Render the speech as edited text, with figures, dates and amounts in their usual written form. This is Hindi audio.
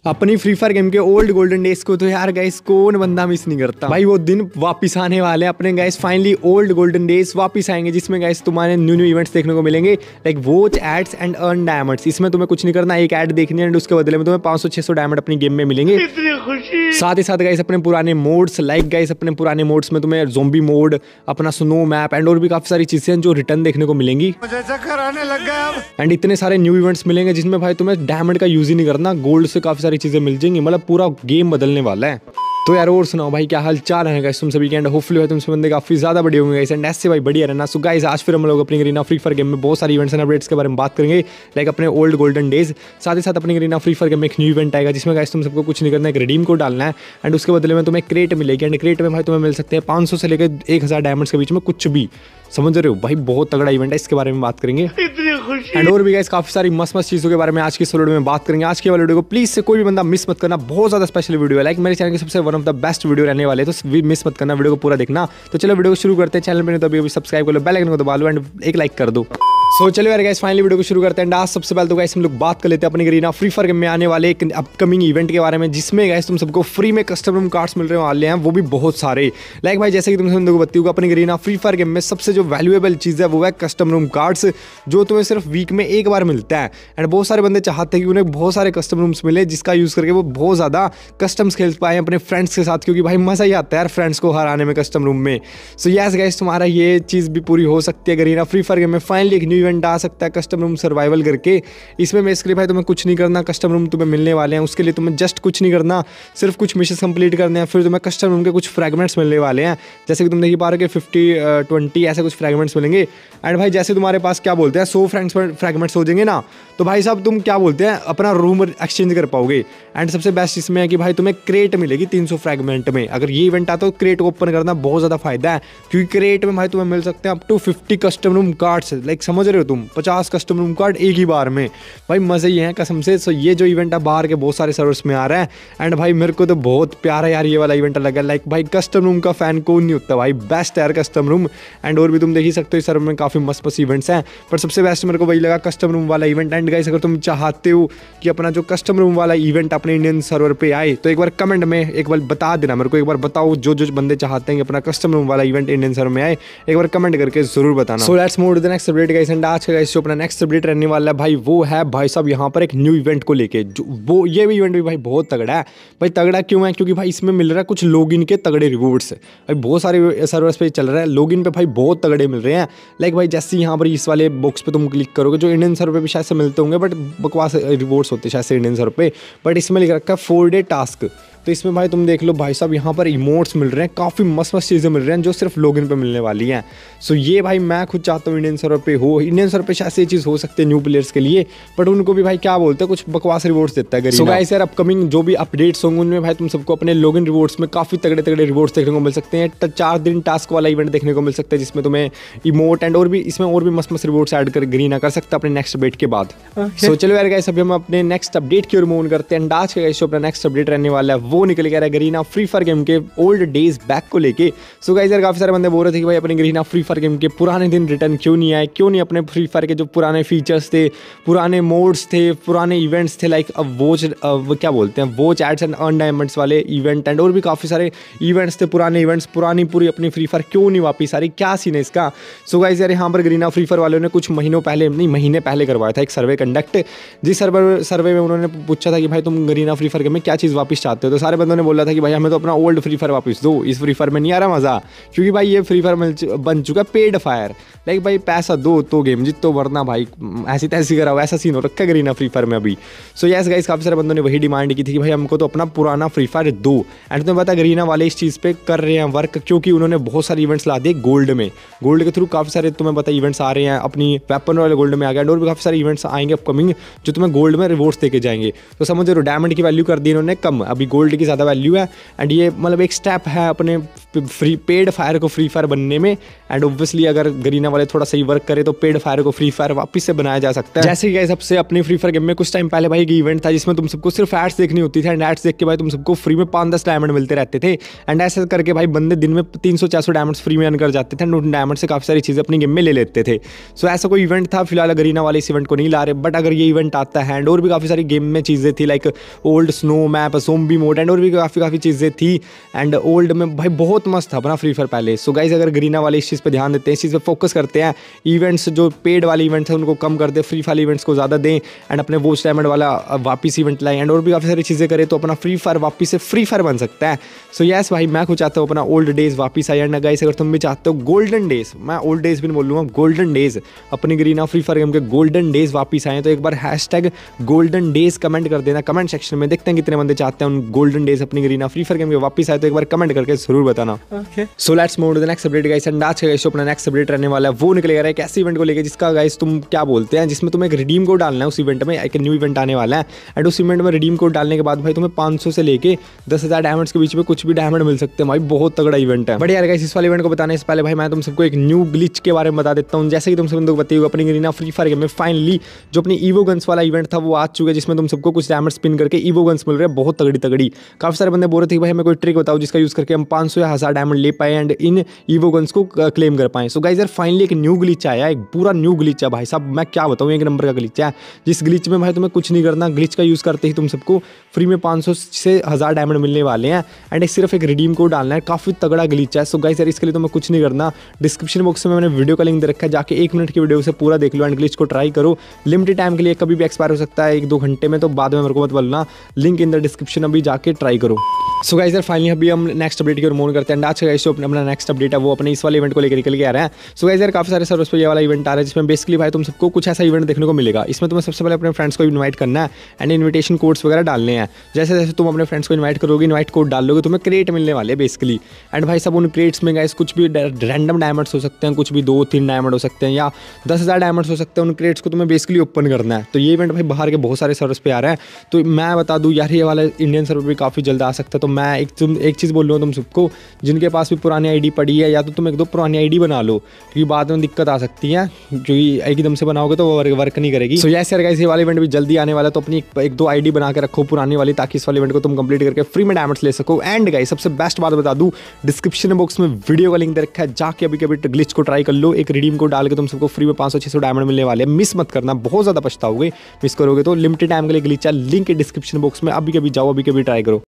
अपनी फ्री फायर गेम के ओल्ड गोल्डन डेज को तो यार गाइस कौन बंदा मिस नहीं करता भाई। वो दिन वापस आने वाले हैं अपने guys, finally old golden days वापस आएंगे जिसमें गाइस तुम्हारे न्यू इवेंट्स देखने को मिलेंगे, like watch ads and earn diamonds. इसमें तुम्हें कुछ नहीं करना, एक ऐड देखनी है एंड उसके बदले में तुम्हें 500-600 डायमंड अपनी गेम में मिलेंगे। साथ ही साथ गाइस अपने पुराने मोड्स, लाइक गाइस अपने पुराने मोड्स में तुम्हें ज़ोंबी मोड, अपना स्नो मैप एंड और भी काफी सारी चीजें जो रिटर्न देखने को मिलेंगी। मुझे चक्कर आने लग गया एंड इतने सारे न्यू इवेंट्स मिलेंगे जिसमें भाई तुम्हें डायमंड का यूज ही नहीं करना, गोल्ड से काफी सारी चीजें मिल जाएंगी, मतलब पूरा गेम बदलने वाला है। तो यार और सुनाओ भाई क्या हाल चाल है गाइस तुम सभी के, एंड होपफुली तुम सब बंदे काफी ज्यादा बड़े होंगे गाइस, एंड ऐसे भाई बढ़िया रहना। सो गाइस आज फिर हम लोग अपनी गरीना फ्री फायर गेम में बहुत सारी इवेंट्स एंड अपडेट्स के बारे में बात करेंगे, लाइक अपने ओल्ड गोल्डन डेज। साथ ही साथ अपनी गरीना फ्री फायर गेम में एक न्यू इवेंट आएगा जिसमें गाइस तुम सबको कुछ नहीं करना है, एक रिडीम कोड डालना है एंड उसके बदले में तुम्हें क्रेट मिलेगी, एंड क्रेट में भाई तुम्हें मिल सकते हैं 500 से लेकर 1000 डायमंड्स के बीच में कुछ भी, समझ रहे हो भाई। बहुत तगड़ा इवेंट है, इसके बारे में बात करेंगे एंड और भी गाइस काफी सारी मस्त चीजों के बारे में आज की इस वीडियो में बात करेंगे। आज की वाली वीडियो को प्लीज से कोई भी बंदा मिस मत करना, बहुत ज्यादा स्पेशल वीडियो है, लाइक मेरे चैनल के सबसे one of the best video रहने वाले, तो मिस मत करना, वीडियो को पूरा देखना। तो चलो वीडियो को शुरू करते हैं। चैनल पर तो अभी सब्सक्राइब कर लो, बेल आइकन को दबा लो एंड एक लाइक कर दो। सो चलो यार गाइस फाइनली वीडियो को शुरू करते हैं। आज सबसे पहले तो गाइस हम लोग बात कर लेते हैं अपनी गरीना फ्री फायर गेम में आने वाले एक अपकमिंग इवेंट के बारे में, जिसमें गाइस तुम सबको फ्री में कस्टम रूम कार्ड्स मिल रहे वाले हैं, वो भी बहुत सारे। लाइक भाई जैसे कि तुम सबको बताती हूँ अपनी गरीना फ्री फायर गेम में सबसे जो वैल्यूएबल चीज़ है वो है कस्टम रूम कार्ड्स, जो तुम्हें सिर्फ वीक में एक बार मिलता है। एंड बहुत सारे बंदे चाहते हैं कि उन्हें बहुत सारे कस्टम रूम्स मिले जिसका यूज़ करके वो बहुत ज़्यादा कस्टम्स खेल पाए अपने फ्रेंड्स के साथ, क्योंकि भाई मज़ा ही आता है यार फ्रेंड्स को हराने में कस्टम रूम में। सो यस गाइस तुम्हारा ये चीज़ भी पूरी हो सकती है। गरीना फ्री फायर गेम में फाइनली एक न्यू इवेंट आ सकता है कस्टम रूम सर्वाइवल करके। इसमें बेसिकली भाई तुम्हें कुछ नहीं करना, कस्टम रूम तुम्हें मिलने वाले हैं, उसके लिए तुम्हें जस्ट कुछ नहीं करना, सिर्फ कुछ मिशन कंप्लीट करने हैं, फिर तुम्हें कस्टम रूम के कुछ फ्रैगमेंट्स मिलने वाले हैं, जैसे कि तुम देख पा रहे हो कि 50-20 ऐसे कुछ फ्रैगमेंट्स मिलेंगे। एंड भाई जैसे तुम्हारे पास क्या बोलते हैं 100 फ्रैगमेंट्स हो जाएंगे ना, तो भाई साहब तुम क्या बोलते हैं अपना रूम एक्सचेंज कर पाओगे। एंड सबसे बेस्ट इसमें है कि भाई तुम्हें क्रेट मिलेगी 300 फ्रैगमेंट में। अगर ये इवेंट आता है तो क्रेट को ओपन करना बहुत ज़्यादा फायदा है, क्योंकि क्रेट में भाई तुम्हें मिल सकते हैं up to 50 custom room cards, like समझ रहे हो तुम, 50 कस्टम रूम कार्ड एक ही बार में। भाई मज़े ही हैं कसम से। सो ये जो इवेंट है बाहर के बहुत सारे सर्वर्स में आ रहा है, एंड भाई मेरे को तो बहुत प्यारा यार ये वाला इवेंट लगा। लाइक भाई कस्टम रूम का फैन कौन नहीं होता भाई, बेस्ट यार कस्टम रूम। एंड और भी तुम देख ही सकते हो इस सर्वर में काफ़ी मस्त मस्त इवेंट्स हैं, पर सबसे बेस्ट मेरे को वही लगा कस्टम रूम वाला इवेंट। एंड गाइस अगर तुम चाहते हो कि अपना जो कस्टम रूम वाला इवेंट अपने इंडियन सर्वर पे आए तो एक बार कमेंट में एक बार बता देना मेरे को, एक बार बताओ जो बंदे चाहते हैं कि अपना कस्टम रूम वाला इवेंट इंडियन सर्वर में आए, एक बार कमेंट करके जरूर बताना। So let's move to the next update guys. And आज का गाइस जो अपना नेक्स्ट अपडेट रहने वाला है भाई वो है भाई साहब यहाँ पर एक न्यू इवेंट को लेके, जो वो ये भी इवेंट भी भाई बहुत तगड़ा है। भाई तगड़ा क्यों है, क्योंकि भाई इसमें मिल रहा है कुछ लॉगिन के तगड़े रिवॉर्ड्स। भाई बहुत सारे सर्वर्स पे चल रहा है, लॉगिन पे भाई बहुत तगड़े मिल रहे हैं। लाइक भाई जैसे यहाँ पर इस वाले बॉक्स पे तुम क्लिक करोगे, जो इंडियन सर्वर पे भी शायद से मिलते होंगे बट बकवास रिवॉर्ड्स होते हैं शायद से इंडियन सर्वर पे, बट इसमें लिख रखा है 4 डे टास्क। तो इसमें भाई तुम देख लो भाई साहब यहाँ पर इमोट्स मिल रहे हैं, काफ़ी मस्त मस्त चीज़ें मिल रही हैं जो सिर्फ लॉगिन पे मिलने वाली हैं। सो ये भाई मैं खुद चाहता हूँ इंडियन सर्वर पे हो, इंडियन सर्वर पे शायद से ये चीज़ हो सकती है न्यू प्लेयर्स के लिए, बट उनको भी भाई क्या बोलते हैं कुछ बकवास रिवॉर्ड्स देता है। सो गाइस यार अपकमिंग जो भी अपडेट्स होंगे उनमें भाई तुम सबको अपने लॉगिन रिवॉर्ड्स में काफ़ी तगड़े तगड़े रिवॉर्ड्स देखने को मिल सकते हैं। 4 दिन टास्क वाला इवेंट देखने को मिल सकता है जिसमें तुम्हें इमोट एंड और भी इसमें और भी मस्त मस्त रिवॉर्ड्स ऐड कर गरीना कर सकता है अपने नेक्स्ट अपडेट के बाद। सो चलो यार गाइस अभी हम अपने नेक्स्ट अपडेट की ओर मूव करते हैं। आज का गाइस जो अपना नेक्स्ट अपडेट रहने वाला है वो निकल गया है गरीना फ्री फायर गेम के ओल्ड डेज बैक को लेके। सो गाइस यार काफी सारे बंदे बोल रहे थे कि भाई अपने गरीना फ्री फायर गेम के पुराने दिन रिटर्न क्यों नहीं आए, क्यों नहीं अपने फ्री फायर के जो पुराने फीचर्स थे, पुराने मोड्स थे, पुराने इवेंट्स थे, लाइक वॉच वो क्या बोलते हैं watch ads and earn diamonds वाले इवेंट एंड और भी काफ़ी सारे इवेंट्स थे, पुराने इवेंट्स, पुरानी पूरी अपनी फ्री फायर क्यों नहीं वापस आ रही, क्या सीन है इसका। सो गाइस यार यहाँ पर गरीना फ्री फायर वालों ने कुछ महीनों पहले नहीं महीने पहले करवाया था एक सर्वे कंडक्ट, जिस सर्वे में उन्होंने पूछा था कि भाई तुम गरीना फ्री फायर गेम में क्या चीज़ वापस चाहते हो, तो सारे बंदों ने बोला था कि भाई हमें तो अपना ओल्ड फ्री फायर वापस दो, इस फ्री फायर में नहीं आ रहा मज़ा, क्योंकि भाई ये फ्री फायर बन चुका पेड फायर, लाइक भाई पैसा दो तो गेम जीतो, वरना भाई ऐसी तैसी करा हो, ऐसा सीन हो रखा है गरीना फ्री फायर में अभी। सो यस गाइस काफ़ी सारे बंदों ने वही डिमांड की थी कि भाई हमको तो अपना पुराना फ्री फायर दो। एंड तुम्हें पता गरीना वाले इस चीज़ पे कर रहे हैं वर्क, क्योंकि उन्होंने बहुत सारे इवेंट्स ला दिए गोल्ड में, गोल्ड के थ्रू काफ़ी सारे तुम्हें पता इवेंट्स आ रहे हैं, अपनी वेपन वाले गोल्ड में आ गया और भी काफ़ी सारे इवेंट्स आएंगे अपकमिंग जो तुम्हें गोल्ड में रिवॉर्ड्स देके जाएंगे। तो समझ लो डायमंड की वैल्यू कर दी इन्होंने कम, अभी गोल्ड गोल्ड की ज़्यादा वैल्यू है। एंड ये मतलब एक स्टेप है अपने फ्री पेड फायर को फ्री फायर बनने में। एंड ऑब्वियसली अगर गरीना वाले थोड़ा सही वर्क करे तो पेड फायर को फ्री फायर वापस से बनाया जा सकता है। जैसे कि सबसे अपनी फ्री फायर गेम में कुछ टाइम पहले भाई एक इवेंट था जिसमें तुम सबको सिर्फ एड्स देखनी होती थी, एंड एड्स देख के भाई तुम सबको फ्री में 5-10 डायमंड मिलते रहते थे। एंड ऐसे करके भाई बंदे दिन में 300-400 डायमंड्स फ्री में अर्न कर जाते थे, एंड उन डायमंड से काफ़ी सारी चीज़ें अपनी गेम में ले लेते थे। सो ऐसा कोई इवेंट था, फिलहाल गरीना वाले इस इवेंट को नहीं ला रहे, बट अगर ये इवेंट आता है एंड और भी काफ़ी सारी गेम में चीज़ें थी like old snow map, zombie mode and और भी काफ़ी चीज़ें थी। एंड ओल्ड में भाई बहुत मस्त था अपना फ्री फायर पहले। सो गाइस अगर गरीना वाले इस चीज़ पे ध्यान देते हैं, इस चीज़ पे फोकस करते हैं, इवेंट्स जो पेड वाले इवेंट्स हैं उनको कम कर दे, फ्री फायर इवेंट्स को ज़्यादा दें, एंड अपने वॉच डायमंड वाला वापस इवेंट लाएं एंड और भी काफ़ी सारी चीज़ें करें, तो अपना फ्री फायर वापस से फ्री फायर बन सकता है। सो यस भाई मैं खुद चाहता हूँ अपना ओल्ड डेज वापस आए। एंड गाइस अगर तुम भी चाहते हो गोल्डन डेज, मैं ओल्ड डेज भी नहीं बोलूँगा, गोल्डन डेज अपनी गरीना फ्री फायर गेम के गोल्डन डेज वापस आए, तो एक बार हैशटैग गोल्डन डेज कमेंट कर देना कमेंट सेक्शन में। देखते हैं कितने बंदे चाहते हैं उन गोल्डन डेज अपनी गरीना फ्री फायर गेम के वापस आए, तो एक बार कमेंट करके जरूर बताना। So let's move to the next update guys. And आज का गाइस अपना नेक्स्ट अपडेट रहने वाला है वो निकलेगा एक ऐसे इवेंट को लेकर जिसका गाइस तुम क्या बोलते हैं, जिसमें तुम्हें एक रिडीम कोड डालना है। उस इवेंट में एक न्यू इवेंट आने वाला है, एंड उस इवेंट में रिडीम कोड डालने के बाद भाई तुम्हें 500 से लेके 10,000 डायमंड्स के बीच में कुछ भी डायमंड मिल सकते हैं। भाई बहुत तगड़ा इवेंट है। बट यार गाइस इस वाले इवेंट को बताने से पहले भाई मैं तुम सबको एक न्यू ग्लिच के बारे में बता देता हूँ। जैसे कि तुम सब लोग बताइए अपनी गरीना फ्री फायर गेम में फाइनली जो अपनी ईवो गन्स वाला इवेंट था वो आ चुका है, जिसमें तुम सबको कुछ डायमंड स्पिन करके ईवो गन्स मिल रहे हैं बहुत तगड़ी। काफी सारे बंदे बोल रहे थे कि भाई हमें कोई ट्रिक बताओ जिसका यूज करके हम 500 या 1000 डायमंड ले पाए एंड इन ईवो गन्स को क्लेम कर पाए। सो गाइस यार फाइनली एक न्यू ग्लिच आया, एक पूरा न्यू ग्लिच है भाई साहब, मैं क्या बताऊँ, एक नंबर का ग्लिच है। जिस ग्लिच में भाई तुम्हें कुछ नहीं करना, ग्लिच का यूज करते ही तुम सबको फ्री में 500 से 1000 डायमंड मिलने वाले हैं, एंड सिर्फ एक रिडीम कोड डालना है। काफी तगड़ा ग्लिच है। सो गाइस यार इसके लिए तुम्हें कुछ नहीं करना, डिस्क्रिप्शन बॉक्स में मैंने वीडियो का लिंक दे रखा है, जाके 1 मिनट की वीडियो से पूरा देख लो एंड ग्लिच को ट्राई करो। लिमिटेड टाइम के लिए, कभी भी एक्सपायर हो सकता है 1-2 घंटे में, तो बाद में मेरे को मत बोलना, लिंक इन द डिस्क्रिप्शन, अभी जाके ट्राई करो। सो गाइस यार फाइनली अभी हम नेक्स्ट अपडेट की ओर मूव करते हैं। आज का जो अपना नेक्स्ट अपडेट है वो अपने इस वाले इवेंट को लेकर निकल के आ रहा है। सो गाइस यार काफी सारे सर्वर्स पे ये वाला इवेंट आ रहा है, जिसमें बेसिकली भाई तुम सबको कुछ ऐसा इवेंट देखने को मिलेगा। इसमें तुम्हें सबसे पहले अपने फ्रेंड्स को इन्वाइट करना है एंड इन्विटेशन कोड्स वगैरह डालने हैं। जैसे जैसे तुम अपने फ्रेंड्स को इन्वाइट करोगे, इन्वाइट कोड डाल लोगे, तुम्हें क्रेट मिलने वाले बेसिकली। एंड भाई सब उन क्रेट्स में गाइस कुछ भी रैंडम डायमंड्स हो सकते हैं, कुछ भी 2-3 डायमंड हो सकते हैं या 10,000 डायमंड्स हो सकते हैं। उन क्रेट्स को तुम्हें बेसिकली ओपन करना है। तो ये इवेंट भाई बाहर के बहुत सारे सर्वर्स पे आ रहा है। तो मैं बता दूं यार ये वाला इंडियन सर्वर भी काफ़ी जल्द आ सकता है। तो मैं एक चीज़ बोल रहा हूँ तुम सबको, जिनके पास भी पुरानी आईडी पड़ी है या तो तुम 1-2 पुरानी आईडी बना लो, क्योंकि बाद में दिक्कत आ सकती है, क्योंकि एकदम से बनाओगे तो वो वर्क नहीं करेगी। सो यस यार गाइस ये वाला इवेंट भी जल्दी आने वाला है, तो अपनी 1-2 आईडी बना के रखो पुरानी वाली, ताकि इस वाले इवेंट को तुम कंप्लीट करके फ्री में डायमंड्स ले सको। एंड गाइस सबसे बेस्ट बात बता दूं, डिस्क्रिप्शन बॉक्स में वीडियो का लिंक दे रखा है, जाके अभी ग्लिच को ट्राई कर लो। एक रिडीम कोड डाल के तुम सबको फ्री में 500-600 डायमंड मिलने वाले, मिस मत करना, बहुत ज़्यादा पछताओगे मिस करोगे तो। लिमिटेड टाइम के लिए ग्लिच है, लिंक डिस्क्रिप्शन बॉक्स में, अभी कभी जाओ, अभी कभी ट्राई करो।